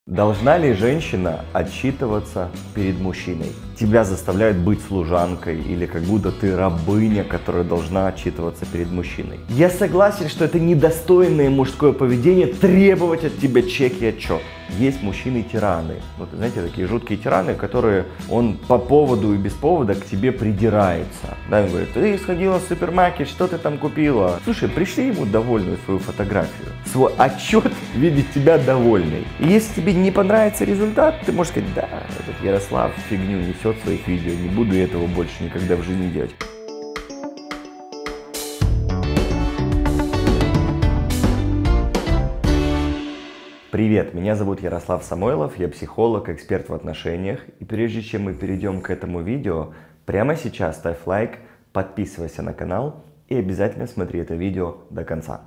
Должна ли женщина отчитываться перед мужчиной? Тебя заставляют быть служанкой или как будто ты рабыня, которая должна отчитываться перед мужчиной. Я согласен, что это недостойное мужское поведение требовать от тебя чек и отчет. Есть мужчины-тираны. Вот, знаете, такие жуткие тираны, которые он по поводу и без повода к тебе придирается. Да, он говорит: ты сходила в супермаркет, что ты там купила? Слушай, пришли ему довольную свою фотографию, свой отчет видеть тебя довольной. И если тебе не понравится результат, ты можешь сказать: да, этот Ярослав фигню несет в своих видео, не буду этого больше никогда в жизни делать. Привет, меня зовут Ярослав Самойлов, я психолог, эксперт в отношениях. И прежде чем мы перейдем к этому видео, прямо сейчас ставь лайк, подписывайся на канал и обязательно смотри это видео до конца.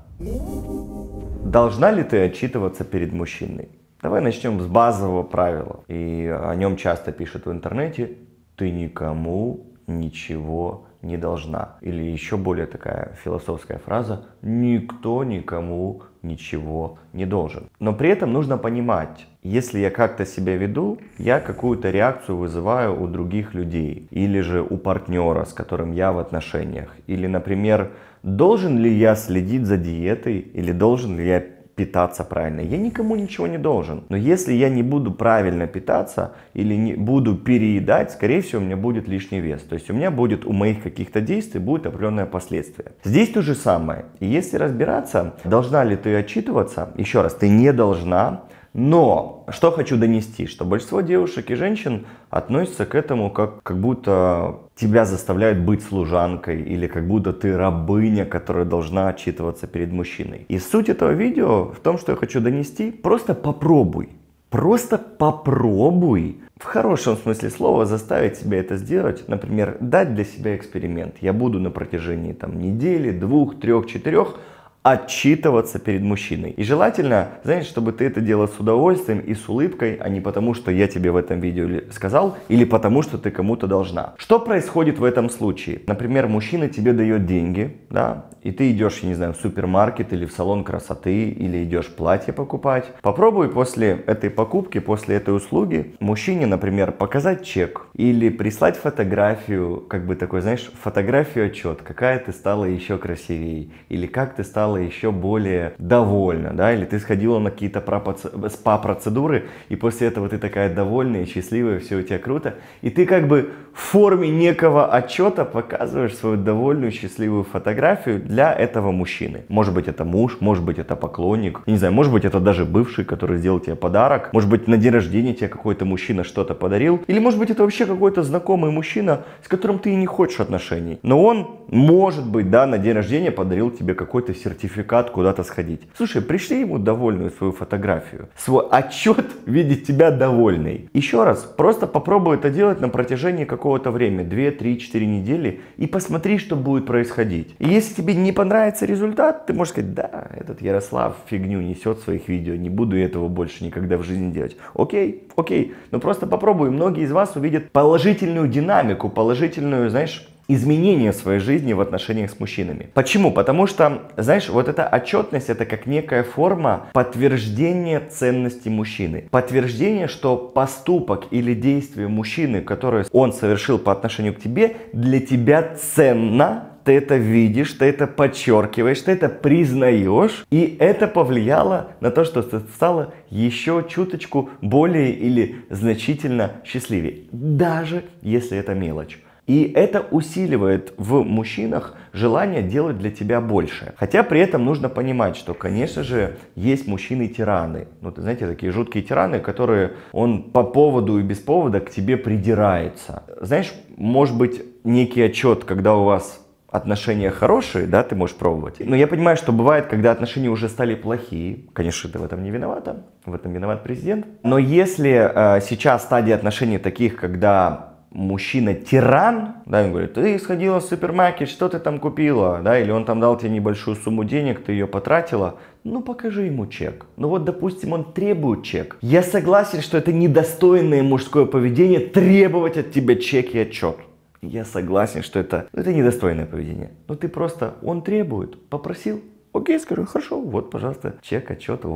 Должна ли ты отчитываться перед мужчиной? Давай начнем с базового правила, и о нем часто пишут в интернете: ты никому ничего не должна. Или еще более такая философская фраза: никто никому ничего не должен. Но при этом нужно понимать, если я как-то себя веду, я какую-то реакцию вызываю у других людей, или же у партнера, с которым я в отношениях. Или, например, должен ли я следить за диетой, или должен ли я питаться правильно. Я никому ничего не должен. Но если я не буду правильно питаться или не буду переедать, скорее всего, у меня будет лишний вес. То есть у моих каких-то действий будет определенное последствие. Здесь то же самое. И если разбираться, должна ли ты отчитываться, еще раз, ты не должна. Но что хочу донести, что большинство девушек и женщин относятся к этому как будто тебя заставляют быть служанкой или как будто ты рабыня, которая должна отчитываться перед мужчиной. И суть этого видео в том, что я хочу донести: просто попробуй. Просто попробуй, в хорошем смысле слова, заставить себя это сделать. Например, дать для себя эксперимент. Я буду на протяжении недели, 2, 3, 4 отчитываться перед мужчиной. И желательно, знаешь, чтобы ты это делал с удовольствием и с улыбкой, а не потому, что я тебе в этом видео сказал, или потому, что ты кому-то должна. Что происходит в этом случае? Например, мужчина тебе дает деньги, да, и ты идешь, я не знаю, в супермаркет или в салон красоты, или идешь платье покупать. Попробуй после этой покупки, после этой услуги мужчине, например, показать чек или прислать фотографию, как бы такой, знаешь, фотографию отчет, какая ты стала еще красивее, или как ты стала еще более довольна, да, или ты сходила на какие-то спа-процедуры, и после этого ты такая довольная, счастливая, все у тебя круто, и ты как бы в форме некого отчета показываешь свою довольную, счастливую фотографию для этого мужчины. Может быть, это муж, может быть, это поклонник, не знаю, может быть, это даже бывший, который сделал тебе подарок, может быть, на день рождения тебе какой-то мужчина что-то подарил, или может быть, это вообще какой-то знакомый мужчина, с которым ты и не хочешь отношений, но он, может быть, да, на день рождения подарил тебе какой-то сертификат куда-то сходить. Слушай, пришли ему довольную свою фотографию, свой отчет видеть тебя довольной. Еще раз, просто попробуй это делать на протяжении какого-то времени, 2, 3, 4 недели, и посмотри, что будет происходить. И если тебе не понравится результат, ты можешь сказать: да, этот Ярослав фигню несет в своих видео, не буду этого больше никогда в жизни делать. Окей, но просто попробуй, многие из вас увидят положительную динамику, положительную, знаешь, изменения в своей жизни в отношениях с мужчинами. Почему? Потому что, знаешь, вот эта отчетность — это как некая форма подтверждения ценности мужчины. Подтверждение, что поступок или действие мужчины, которое он совершил по отношению к тебе, для тебя ценно. Ты это видишь, ты это подчеркиваешь, ты это признаешь, и это повлияло на то, что ты стала еще чуточку более или значительно счастливее, даже если это мелочь. И это усиливает в мужчинах желание делать для тебя больше. Хотя при этом нужно понимать, что, конечно же, есть мужчины-тираны. Ну, ты знаете, такие жуткие тираны, которые он по поводу и без повода к тебе придирается. Знаешь, может быть, некий отчет, когда у вас отношения хорошие, да, ты можешь пробовать. Но я понимаю, что бывает, когда отношения уже стали плохие. Конечно, ты в этом не виновата, в этом виноват президент. Но если сейчас стадия отношений таких, когда мужчина-тиран, да, он говорит: ты сходила в супермаркет, что ты там купила, да, или он там дал тебе небольшую сумму денег, ты ее потратила, ну покажи ему чек. Ну вот, допустим, он требует чек. Я согласен, что это недостойное мужское поведение требовать от тебя чек и отчет. Я согласен, что это недостойное поведение. Но ты просто, он требует, попросил, окей, скажу: хорошо, вот, пожалуйста, чек, отчет, вот.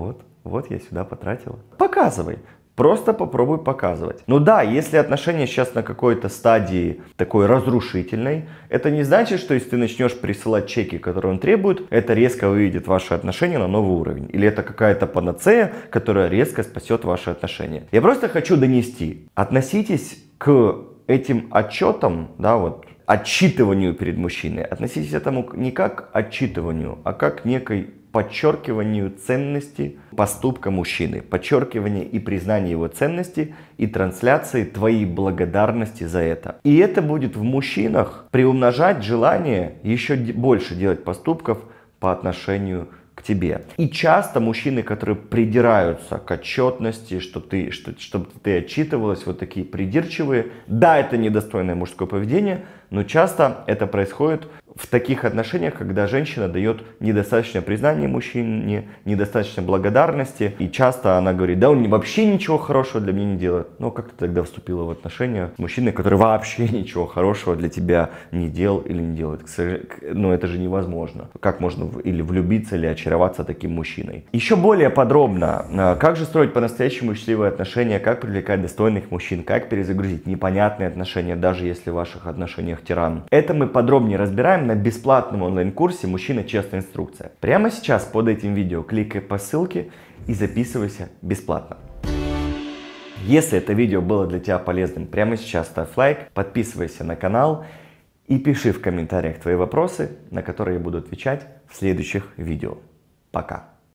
Вот я сюда потратила. Показывай. Просто попробуй показывать. Ну да, если отношения сейчас на какой-то стадии такой разрушительной, это не значит, что если ты начнешь присылать чеки, которые он требует, это резко выведет ваши отношения на новый уровень. Или это какая-то панацея, которая резко спасет ваши отношения. Я просто хочу донести. Относитесь к этим отчетам, да, вот, отчитыванию перед мужчиной. Относитесь к этому не как отчитыванию, а как некой подчеркиванию ценности поступка мужчины, подчеркивание и признание его ценности и трансляции твоей благодарности за это. И это будет в мужчинах приумножать желание еще больше делать поступков по отношению к тебе. И часто мужчины, которые придираются к отчетности, чтобы ты отчитывалась, вот такие придирчивые, да, это недостойное мужское поведение, но часто это происходит в таких отношениях, когда женщина дает недостаточно признания мужчине, недостаточно благодарности. И часто она говорит, да он вообще ничего хорошего для меня не делает. Но как ты тогда вступила в отношения с мужчиной, который вообще ничего хорошего для тебя не делал или не делает? Ну это же невозможно. Как можно или влюбиться, или очароваться таким мужчиной? Еще более подробно, как же строить по-настоящему счастливые отношения, как привлекать достойных мужчин, как перезагрузить непонятные отношения, даже если в ваших отношениях тиран. Это мы подробнее разбираем на бесплатном онлайн-курсе «Мужчина. Честная инструкция». Прямо сейчас под этим видео кликай по ссылке и записывайся бесплатно. Если это видео было для тебя полезным, прямо сейчас ставь лайк, подписывайся на канал и пиши в комментариях твои вопросы, на которые я буду отвечать в следующих видео. Пока!